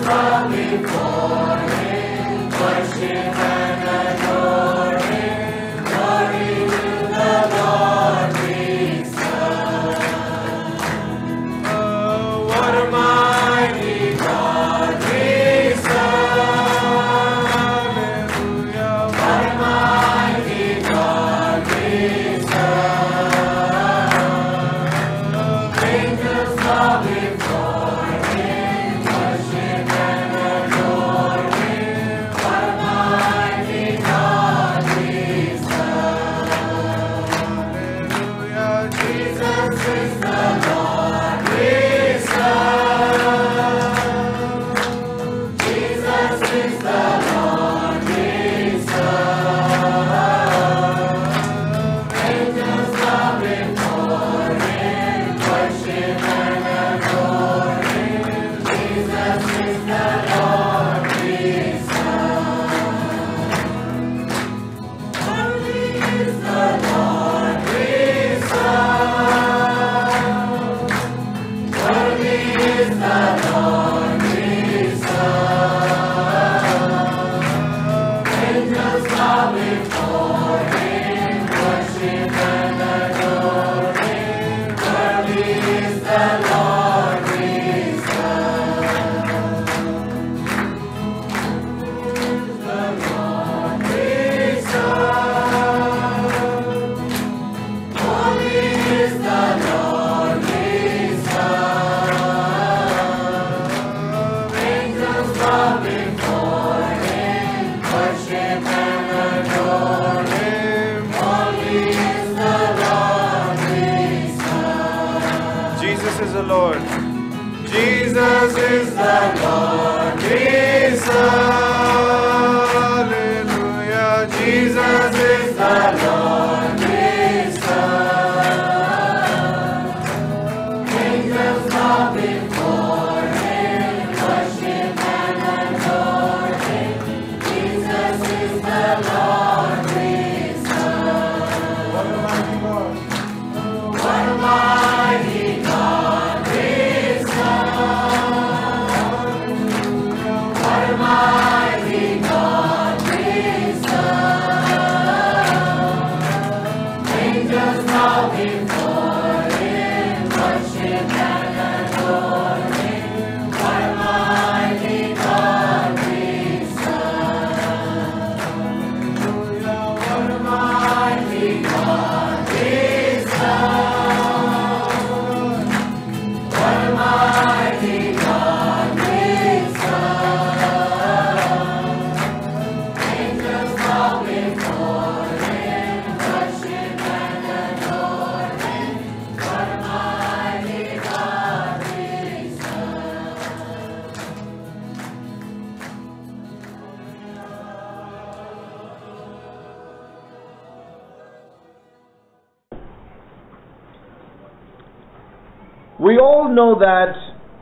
We all know that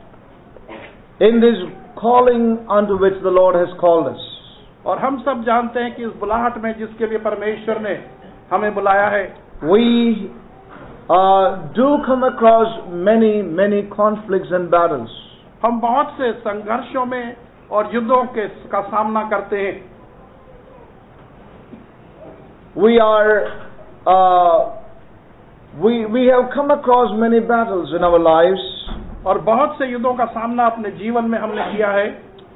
in this calling unto which the Lord has called us, और हम सब जानते हैं कि इस बुलाहट में जिसके लिए परमेश्वर ने हमें बुलाया है, we do come across many conflicts and battles. हम बहुत से संघर्षों में और युद्धों का सामना करते हैं. We have come across many battles in our lives. और बहुत से युद्धों का सामना अपने जीवन में हमने किया है.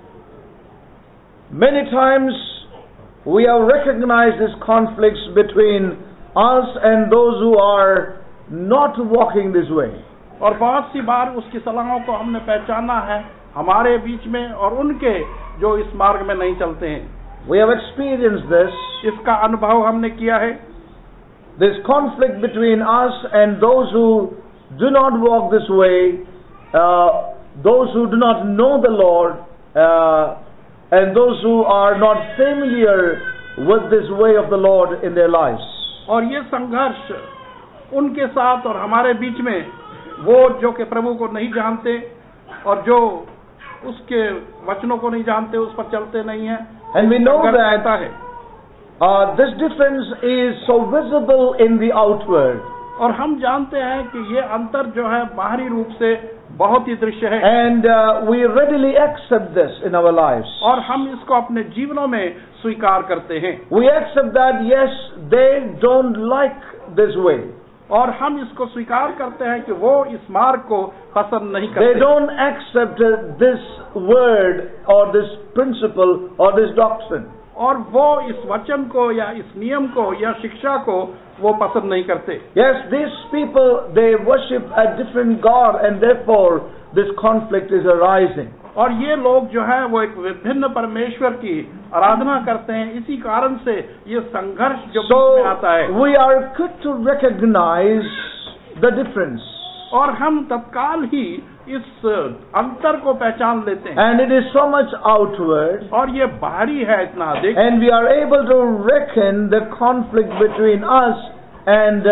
Many times we have recognized these conflicts between us and those who are not walking this way. और बहुत सी बार उसकी सलाहों को हमने पहचाना है हमारे बीच में और उनके जो इस मार्ग में नहीं चलते हैं. We have experienced this. इसका अनुभव हमने किया है. This conflict between us and those who do not walk this way, those who do not know the Lord, and those who are not familiar with this way of the Lord in their lives. और ये संघर्ष उनके साथ और हमारे बीच में वो जो कि प्रभु को नहीं जानते और जो उसके वचनों को नहीं जानते, उस पर चलते नहीं हैं. And we know that this difference is so visible in the outward. और हम जानते हैं कि ये अंतर जो है बाहरी रूप से बहुत ही दृश्य है, and we readily accept this in our lives. और हम इसको अपने जीवनों में स्वीकार करते हैं, We accept that yes, they don't like this way. और हम इसको स्वीकार करते हैं कि वो इस मार्ग को पसंद नहीं They करते, don't accept this word or this principle or this doctrine. और वो इस वचन को या इस नियम को या शिक्षा को वो पसंद नहीं करते। Yes, these people, they worship a different God, and therefore this conflict is arising. और ये लोग जो है वो एक विभिन्न परमेश्वर की आराधना करते हैं, इसी कारण से ये संघर्ष जो बीच में आता है। So we are quick to recognize the difference, और हम तत्काल ही इस अंतर को पहचान लेते हैं, and it is so much outward, और ये बाहरी है इतना अधिक, and we are able to reckon the conflict between us and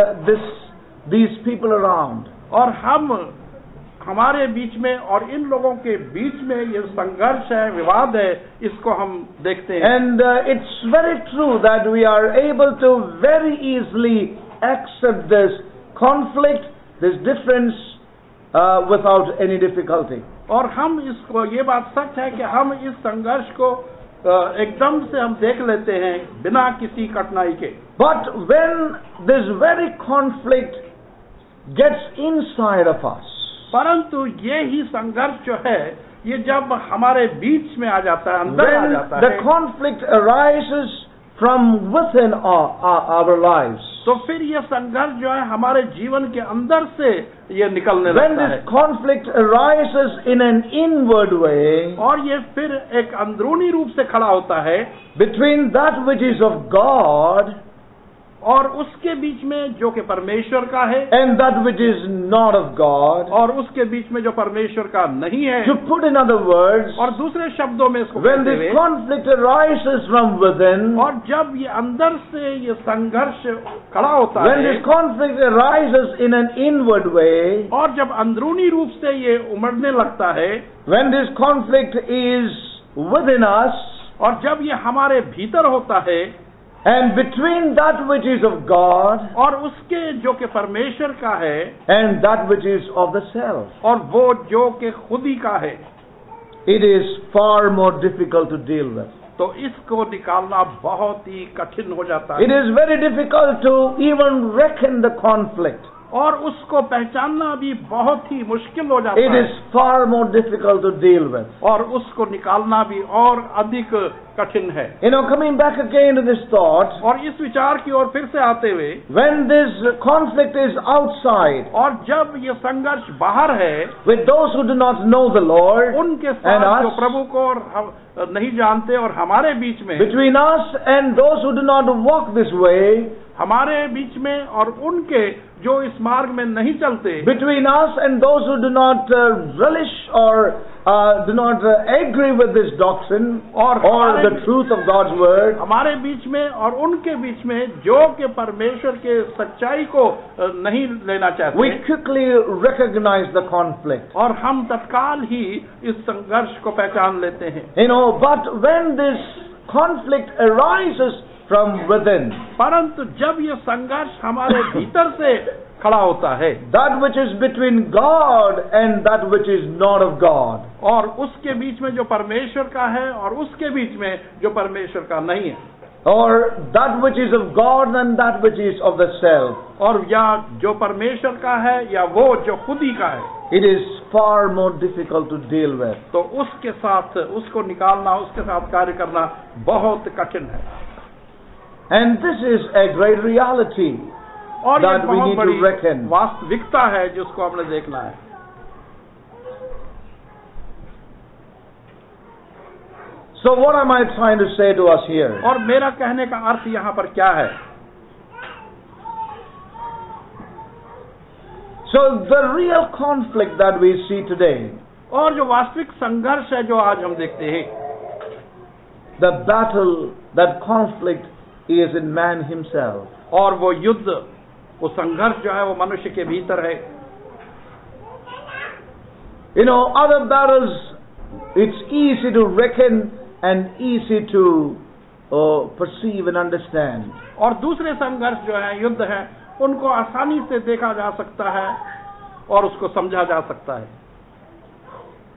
these people around. और हम हमारे बीच में और इन लोगों के बीच में ये संघर्ष है, विवाद है, इसको हम देखते हैं। And it's very true that we are able to very easily accept this conflict, this difference without any difficulty. और हम इसको, ये बात सच है कि हम इस संघर्ष को एकदम से हम देख लेते हैं बिना किसी कठिनाई के। But when this very conflict gets inside of us, परंतु ये ही संघर्ष जो है ये जब हमारे बीच में आ जाता है, अंदर आ when जाता the है, conflict arises from within our lives, तो फिर ये संघर्ष जो है हमारे जीवन के अंदर से ये निकलने when लगता this है, conflict arises in an inward way और ये फिर एक अंदरूनी रूप से खड़ा होता है between that which is of God और उसके बीच में जो कि परमेश्वर का है and that which is not of God. और उसके बीच में जो परमेश्वर का नहीं है। To put in other words, और दूसरे शब्दों में इसको when कहते this हुए, conflict arises from within, और जब ये अंदर से ये संघर्ष खड़ा होता when है this conflict arises in an inward way, और जब अंदरूनी रूप से ये उमड़ने लगता है, when this conflict is within us और जब ये हमारे भीतर होता है and between that which is of God और उसके जो कि परमेश्वर का है and that which is of the self, और वो जो कि खुद ही का है, it is far more difficult to deal with. तो इसको निकालना बहुत ही कठिन हो जाता है। It is very difficult to even reckon the conflict. और उसको पहचानना भी बहुत ही मुश्किल हो जाता It है, is far more difficult to deal with. और उसको निकालना भी और अधिक कठिन है। You know, coming back again to this thought, और इस विचार की ओर फिर से आते हुए, when this conflict is outside और जब ये संघर्ष बाहर है with those who do not know the Lord, उनके and साथ us, जो प्रभु को और हम नहीं जानते और हमारे बीच में, between us and those who do not walk this way, हमारे बीच में और उनके जो इस मार्ग में नहीं चलते, between us and those who do not relish or do not agree with this doctrine or the truth of God's word, हमारे बीच में और उनके बीच में जो कि परमेश्वर के सच्चाई को नहीं लेना चाहते, we quickly recognize the conflict. और हम तत्काल ही इस संघर्ष को पहचान लेते हैं। You know, but when this conflict arises from within, परंतु जब ये संघर्ष हमारे भीतर से खड़ा होता है, that which is between God and that which is not of God, और उसके बीच में जो परमेश्वर का है और उसके बीच में जो परमेश्वर का नहीं है, or that which is of God and that which is of the self, और या जो परमेश्वर का है या वो जो खुद ही का है, it is far more difficult to deal with. तो उसके साथ उसको निकालना, उसके साथ कार्य करना बहुत कठिन है। And this is a great reality और ये that we बहुत need to बड़ी reckon. वास्तविकता है जिसको हमने देखना है। So what am I trying to say to us here? और मेरा कहने का अर्थ यहाँ पर क्या है? So the real conflict that we see today, और जो वास्तविक संघर्ष है जो आज हम देखते हैं, the battle, that conflict is in man himself. और वो युद्ध, वो संघर्ष जो है वो मनुष्य के भीतर है। You know, other battles, it's easy to reckon and easy to perceive and understand. और दूसरे संघर्ष जो है, युद्ध है, उनको आसानी से देखा जा सकता है और उसको समझा जा सकता है।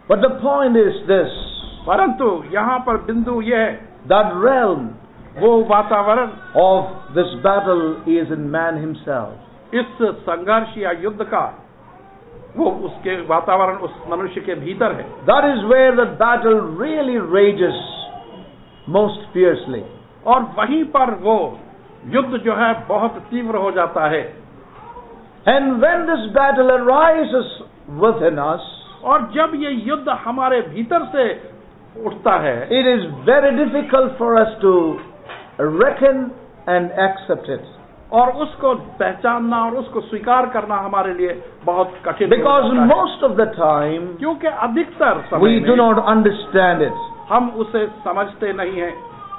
But the point is this, परंतु यहाँ पर बिंदु यह है, that realm वो वातावरण of this battle is in man himself. इस संघर्ष या युद्ध का वो उसके वातावरण उस मनुष्य के भीतर है। That is where the battle really rages most fiercely. और वहीं पर वो युद्ध जो है बहुत तीव्र हो जाता है। And when this battle arises within us, और जब ये युद्ध हमारे भीतर से उठता है, it is very difficult for us to reckon and accept it. और उसको पहचानना और उसको स्वीकार करना हमारे लिए बहुत कठिन हो Because जाता है। most of the time, क्योंकि अधिकतर समय we do में not understand it. हम उसे समझते नहीं हैं।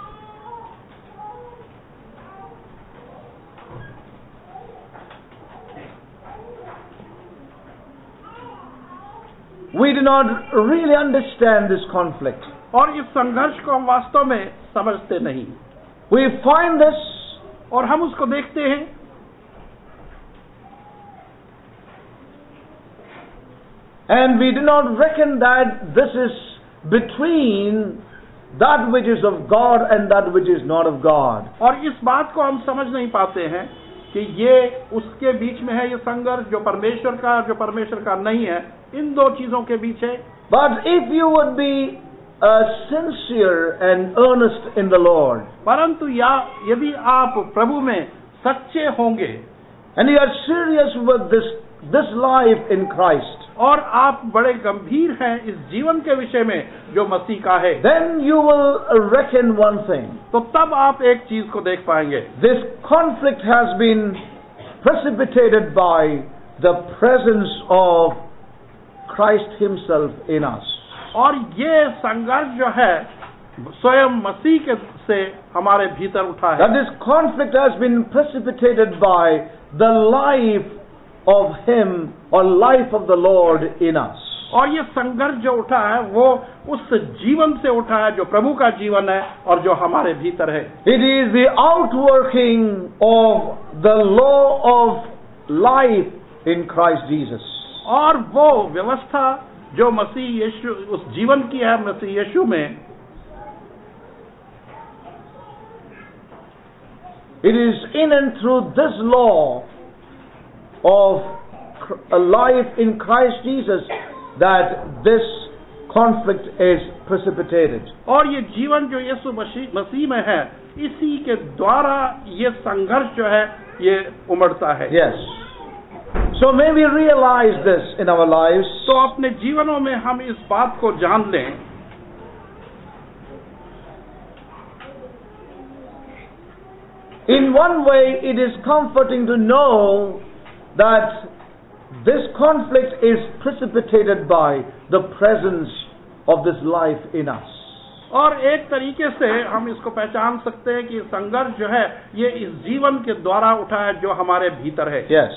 We do not really understand this conflict. और इस संघर्ष को हम वास्तव में समझते नहीं, We find this, और हम उसको देखते हैं and we do not reckon that this is between that which is of God and that which is not of God. और इस बात को हम समझ नहीं पाते हैं कि ये उसके बीच में है, ये संघर्ष जो परमेश्वर का जो परमेश्वर का नहीं है, इन दो चीजों के बीच है। But if you would be sincere and earnest in the Lord, परंतु या यदि आप प्रभु में सच्चे होंगे and you are serious with this life in Christ, और आप बड़े गंभीर हैं इस जीवन के विषय में जो मसीह का है, then you will reckon one thing. तो तब आप एक चीज को देख पाएंगे, This conflict has been precipitated by the presence of Christ himself in us. और ये संघर्ष जो है स्वयं मसीह के से हमारे भीतर उठा है। That this conflict has been precipitated by the life of him or life of the Lord in us. और ये संघर्ष जो उठा है वो उस जीवन से उठा है जो प्रभु का जीवन है और जो हमारे भीतर है। It is the outworking of the law of life in Christ Jesus. और वो व्यवस्था जो मसीह यीशु उस जीवन की है मसीह यीशु में, it is in and through this law of a life in Christ Jesus that this conflict is precipitated. और ये जीवन जो यीशु मसीह में है, इसी के द्वारा ये संघर्ष जो है ये उमड़ता है। Yes. So may we realize this in our lives. तो अपने जीवनों में हम इस बात को जान लें। In one way, it is comforting to know that this conflict is precipitated by the presence of this life in us. और एक तरीके से हम इसको पहचान सकते हैं कि संघर्ष जो है ये इस जीवन के द्वारा उठा है जो हमारे भीतर है। Yes.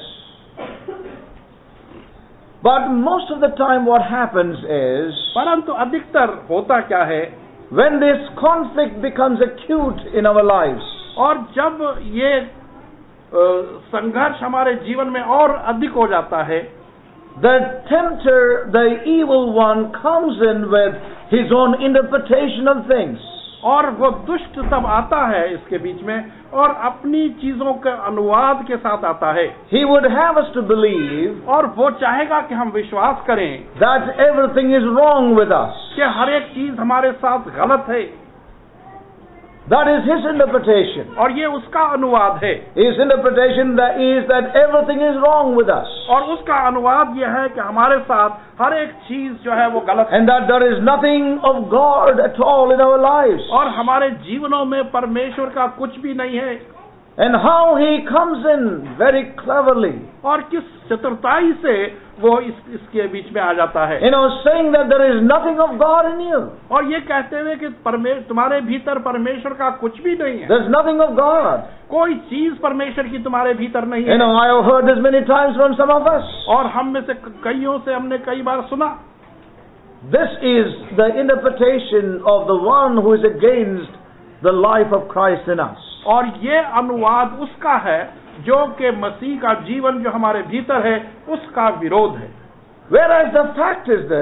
But most of the time what happens is, परंतु अधिकतर होता क्या है, when this conflict becomes acute in our lives, और जब ये संघर्ष हमारे जीवन में और अधिक हो जाता है, the tempter, the evil one, comes in with his own interpretation of things. और वो दुष्ट तब आता है इसके बीच में और अपनी चीजों के अनुवाद के साथ आता है। He would have us to believe और वो चाहेगा कि हम विश्वास करें that everything is wrong with us. कि हर एक चीज हमारे साथ गलत है। That is his interpretation. और ये उसका अनुवाद है। His interpretation is that everything is wrong with us. और उसका अनुवाद यह है कि हमारे साथ हर एक चीज जो है वो गलत है। And that there is nothing of God at all in our lives. और हमारे जीवनों में परमेश्वर का कुछ भी नहीं है। And how he comes in very cleverly. और किस चतुरताई से वो इसके बीच में आ जाता है। Saying that there is nothing of God in you. और ये कहते हुए कि तुम्हारे भीतर परमेश्वर का कुछ भी नहीं है। There's nothing of God. कोई चीज परमेश्वर की तुम्हारे भीतर नहीं है। I have heard this many times from some of us. और हम में से कईयों से हमने कई बार सुना। This is the interpretation of the one who is against the life of Christ in us. और ये अनुवाद उसका है जो कि मसीह का जीवन जो हमारे भीतर है उसका विरोध है। Whereas the fact is this,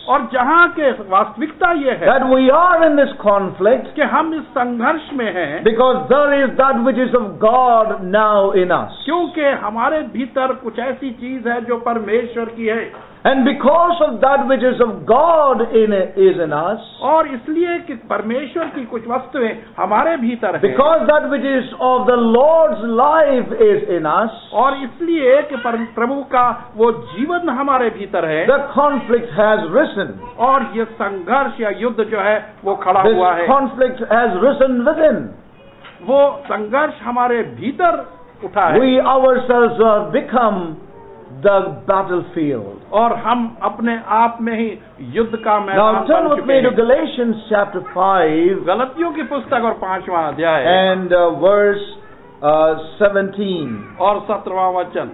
और जहाँ के वास्तविकता ये है that we are in this conflict कि हम इस संघर्ष में हैं, because there is that which is of God now in us. क्योंकि हमारे भीतर कुछ ऐसी चीज है जो परमेश्वर की है, And because of that which is of God is in us, और इसलिए कि परमेश्वर की कुछ वस्तुएं हमारे भीतर है, because that which is of the Lord's life is in us, और इसलिए कि प्रभु का वो जीवन हमारे भीतर है, the conflict has risen. और ये संघर्ष या युद्ध जो है वो खड़ा This हुआ है, conflict has risen within. वो संघर्ष हमारे भीतर उठा है, We ourselves have become the battlefield. और हम अपने आप में ही युद्ध का Now मैदान turn बन with चुके me to हैं। Galatians chapter 5 गलतियों की पुस्तक और 5वां अध्याय and verse 17. और 17वां वचन।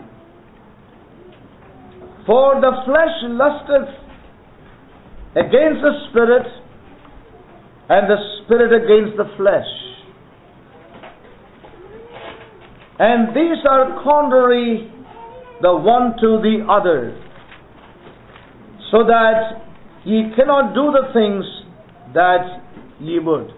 For the flesh lusteth against the spirit, and the spirit against the flesh. And these are contrary the one to the other, so that ye cannot do the things that ye would.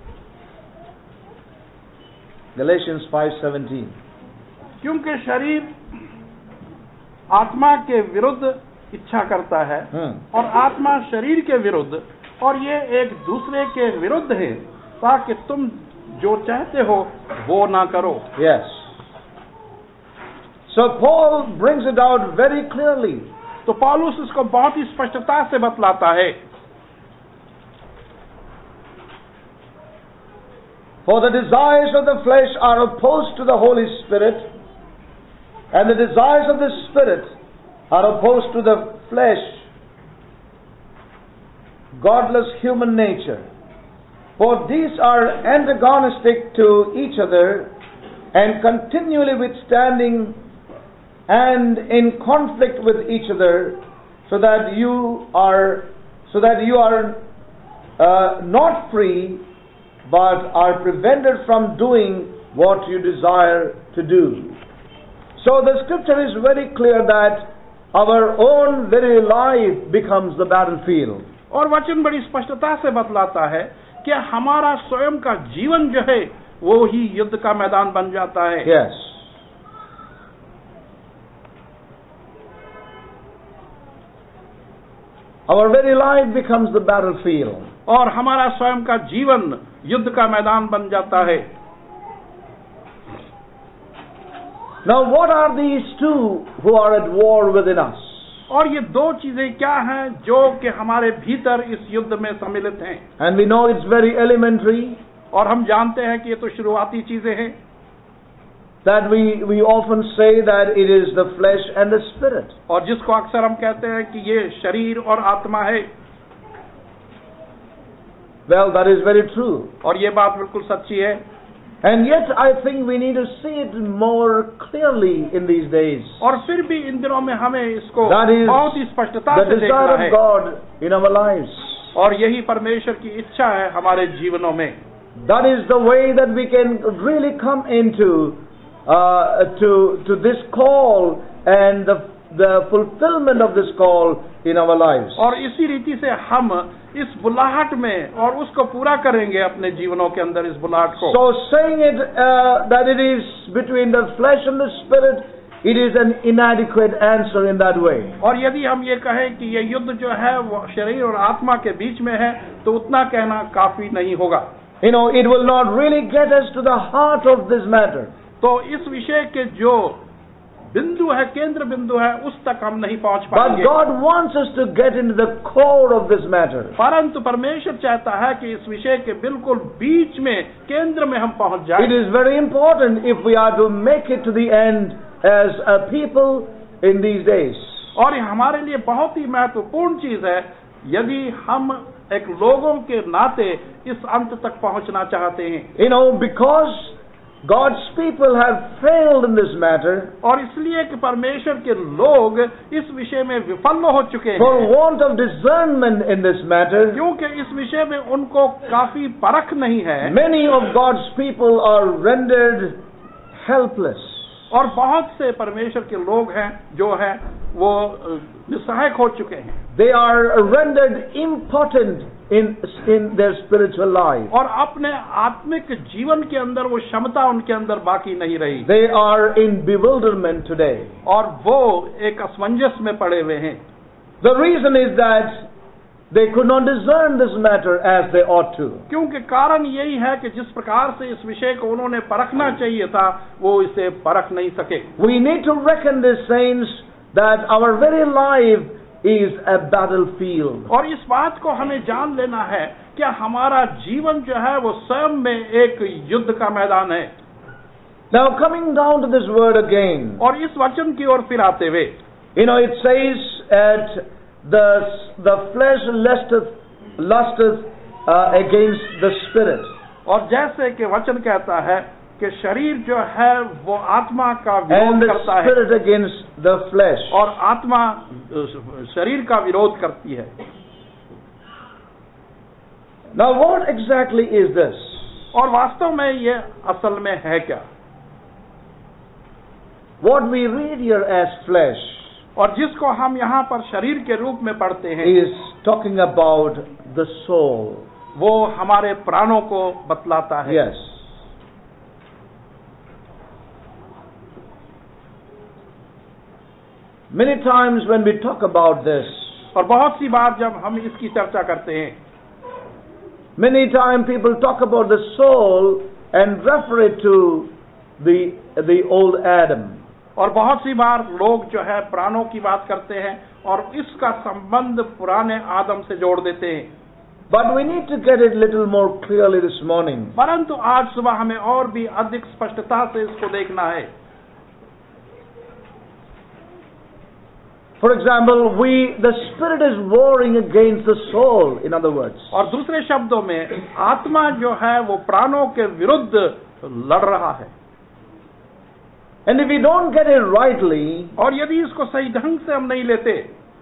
Galatians 5:17. क्योंकि शरीर आत्मा के विरुद्ध इच्छा करता है और आत्मा शरीर के विरुद्ध, और ये एक दूसरे के विरुद्ध है, ताकि तुम जो चाहते हो वो ना करो। Yes. So Paul brings it out very clearly. तो पौलुस इसको बहुत ही स्पष्टता से बतलाता है। For the desires of the flesh are opposed to the Holy Spirit, and the desires of the Spirit are opposed to the flesh, godless human nature. For these are antagonistic to each other, and continually withstanding and in conflict with each other, so that you are not free, but are prevented from doing what you desire to do. So the scripture is very clear that our own very life becomes the battlefield. और वचन बड़ी स्पष्टता से बतलाता है कि हमारा स्वयं का जीवन जो है वो ही युद्ध का मैदान बन जाता है। Yes. Our very life becomes the battlefield. और हमारा स्वयं का जीवन युद्ध का मैदान बन जाता है। Now what are these two who are at war within us? और ये दो चीजें क्या हैं जो कि हमारे भीतर इस युद्ध में सम्मिलित हैं? And we know it's very elementary. और हम जानते हैं कि ये तो शुरुआती चीजें हैं। That we often say that it is the flesh and the spirit. और जिसको अक्सर हम कहते हैं कि ये शरीर और आत्मा है। Well, that is very true. और ये बात बिल्कुल सच्ची है। And yet I think we need to see it more clearly in these days. और फिर भी इन दिनों में हमें इसको That is बहुत ही स्पष्टता the से देखना desire है। of God in our lives. और यही परमेश्वर की इच्छा है हमारे जीवनों में। That is the way that we can really come into to this call and the fulfillment of this call in our lives. और इसी रीति से हम इस बुलाहट में और उसको पूरा करेंगे अपने जीवनों के अंदर, इस बुलाहट को। So saying it that it is between the flesh and the spirit, it is an inadequate answer in that way. और यदि हम ये कहें कि ये युद्ध जो है वो शरीर और आत्मा के बीच में है, तो उतना कहना काफी नहीं होगा। You know, it will not really get us to the heart of this matter. तो इस विषय के जो बिंदु है, केंद्र बिंदु है, उस तक हम नहीं पहुंच But पाएंगे। God wants us to get into the core of this matter. परंतु परमेश्वर चाहता है कि इस विषय के बिल्कुल बीच में, केंद्र में हम पहुंच जाएं। It is very important if we are to make it to the end as a people in these days. और ये हमारे लिए बहुत ही महत्वपूर्ण चीज है यदि हम एक लोगों के नाते इस अंत तक पहुंचना चाहते हैं। You know, because God's people have failed in this matter, और इसलिए कि परमेश्वर के लोग इस विषय में विफल हो चुके for हैं, want of discernment in this matter, क्योंकि इस विषय में उनको काफी परख नहीं है। many of God's people are rendered helpless. और बहुत से परमेश्वर के लोग हैं जो है वो निस्सहायक हो चुके हैं। They are rendered impotent in their spiritual life. और अपने आत्मिक जीवन के अंदर वो क्षमता उनके अंदर बाकी नहीं रही। They are in bewilderment today. और वो एक असमंजस में पड़े हुए हैं। The reason is that they could not discern this matter as they ought to. क्योंकि कारण यही है कि जिस प्रकार से इस विषय को उन्होंने परखना चाहिए था, वो इसे परख नहीं सके। We need to reckon this, saints, that our very life is a battlefield. और इस बात को हमें जान लेना है कि हमारा जीवन जो है वो स्वयं में एक युद्ध का मैदान है। Now coming down to this word again. और इस वचन की ओर फिर आते हुए, It says that the flesh lusteth against the spirit. और जैसे कि वचन कहता है कि शरीर जो है वो आत्मा का And विरोध the करता है, spirit against the flesh. और आत्मा शरीर का विरोध करती है। Now what exactly is this? और वास्तव में ये असल में है क्या? What we read here as flesh और जिसको हम यहाँ पर शरीर के रूप में पढ़ते हैं, is talking about the soul. वो हमारे प्राणों को बतलाता है। Yes. Many times when we talk about this, और बहुत सी बार जब हम इसकी चर्चा करते हैं, many times people talk about the soul and refer it to the old Adam. और बहुत सी बार लोग जो है प्राणों की बात करते हैं और इसका संबंध पुराने आदम से जोड़ देते हैं। But we need to get it little more clearly this morning. परंतु आज सुबह हमें और भी अधिक स्पष्टता से इसको देखना है। For example, the spirit is warring against the soul, in other words. और दूसरे शब्दों में आत्मा जो है वो प्राणों के विरुद्ध लड़ रहा है। And if we don't get it rightly, और यदि इसको सही ढंग से हम नहीं लेते,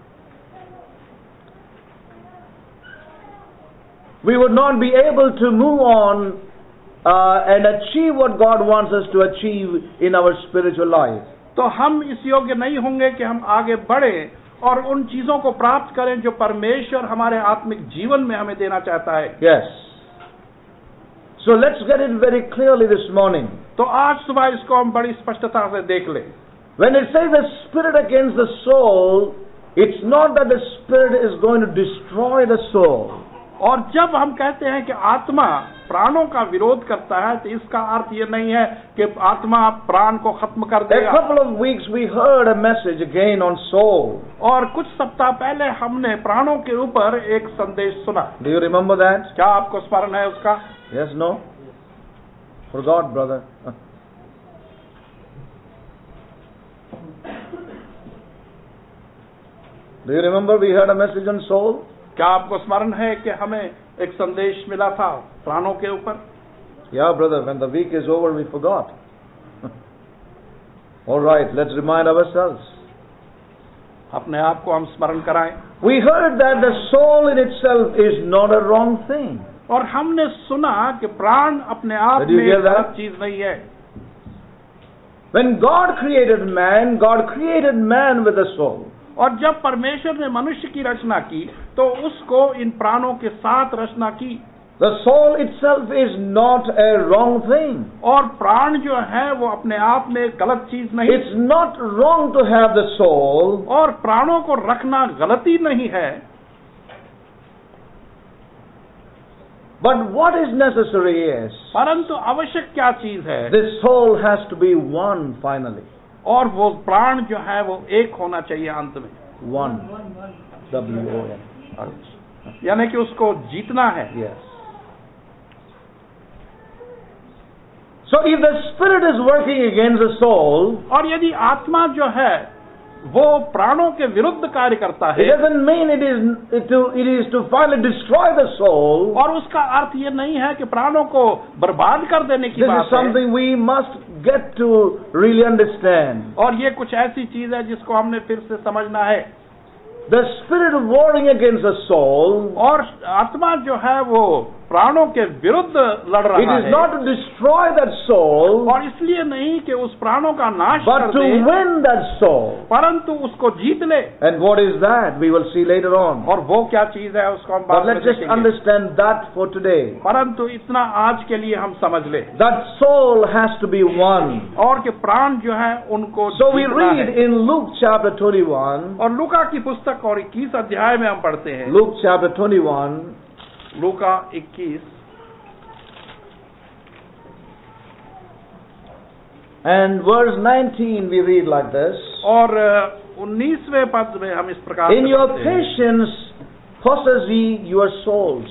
we would not be able to move on and achieve what God wants us to achieve in our spiritual life. तो हम इस योग्य नहीं होंगे कि हम आगे बढ़ें और उन चीजों को प्राप्त करें जो परमेश्वर हमारे आत्मिक जीवन में हमें देना चाहता है। Yes. So let's get it very clearly this morning. तो आज सुबह इसको हम बड़ी स्पष्टता से देख लें। When it says the spirit against the soul, it's not that the spirit is going to destroy the soul. और जब हम कहते हैं कि आत्मा प्राणों का विरोध करता है, तो इसका अर्थ ये नहीं है कि आत्मा प्राण को खत्म कर देगा। A couple of weeks we heard a message again on soul. और कुछ सप्ताह पहले हमने प्राणों के ऊपर एक संदेश सुना। Do you remember that? क्या आपको स्मरण है उसका? Yes, no? Forgot, brother. Do you remember we heard a message on soul? क्या आपको स्मरण है कि हमें एक संदेश मिला था प्राणों के ऊपर? Yeah, brother, when the week is over, we forgot. All right, let's remind ourselves. अपने आप को हम स्मरण कराएं। We heard that the soul in itself is not a wrong thing. और हमने सुना कि प्राण अपने आप Did you में hear that? गलत चीज नहीं है। When God created man with a soul. और जब परमेश्वर ने मनुष्य की रचना की तो उसको इन प्राणों के साथ रचना की। The soul itself is not a wrong thing. और प्राण जो है वो अपने आप में गलत चीज नहीं। It's not wrong to have the soul. और प्राणों को रखना गलती नहीं है। But what is necessary is, परंतु आवश्यक क्या चीज है? this soul has to be one finally. और वो प्राण जो है वो एक होना चाहिए अंत में। One. W-O-N. यानी कि उसको जीतना है। Yes. So if the spirit is working against the soul, और यदि आत्मा जो है वो प्राणों के विरुद्ध कार्य करता it है, doesn't mean it is to finally destroy the soul. और उसका अर्थ ये नहीं है कि प्राणों को बर्बाद कर देने की This बात is something we must get to really understand. है। और ये कुछ ऐसी चीज है जिसको हमने फिर से समझना है। The spirit warring against the soul और आत्मा जो है वो प्राणों के विरुद्ध लड़ It रहा is है, not to destroy that soul, और इसलिए नहीं कि उस प्राणों का नाश but कर to they, win that soul. परंतु उसको जीत ले। And what is that? We will see later on. और वो क्या चीज है उसको हम But बाद में let's just देखेंगे। understand that for today. परंतु इतना आज के लिए हम समझ ले, That soul has to be won. और कि प्राण जो है उनको So we जीतना read है। in Luke chapter 21, और लूका की पुस्तक और 21 अध्याय में हम पढ़ते हैं, Luke chapter 21, Luka 21 and verse 19 we read like this. और 19वें पद में हम इस प्रकार In से your पढ़ते हैं, patience possess ye your souls.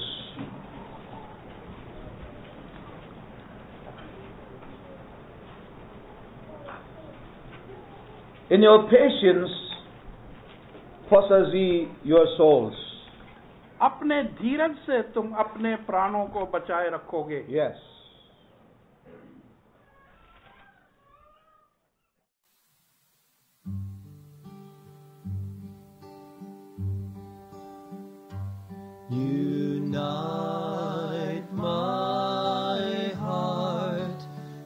In your patience possess ye your souls. अपने धीरज से तुम अपने प्राणों को बचाए रखोगे। Yes. Unite my heart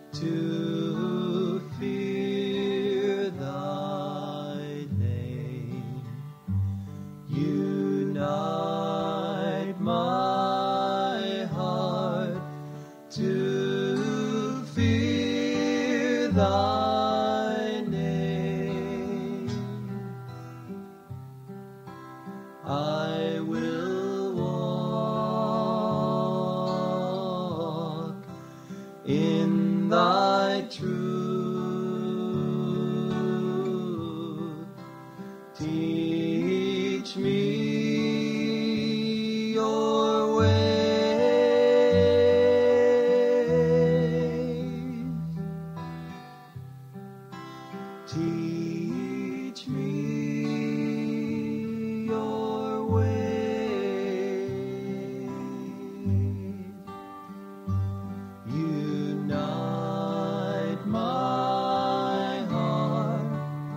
to fear thy name. Unite my heart to fear thy name. I will walk in thy truth. Teach me your ways. Teach me your ways. Unite my heart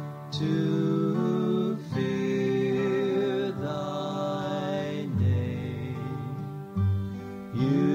to fear thy name.